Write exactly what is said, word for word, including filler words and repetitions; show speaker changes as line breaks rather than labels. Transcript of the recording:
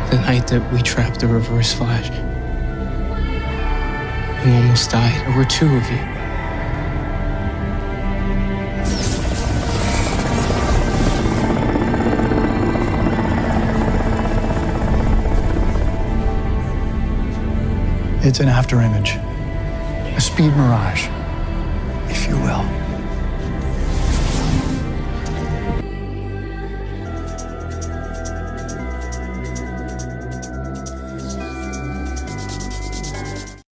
The night that we trapped the reverse flash. You almost died. There were two of you.
It's an afterimage, a speed mirage, if you will.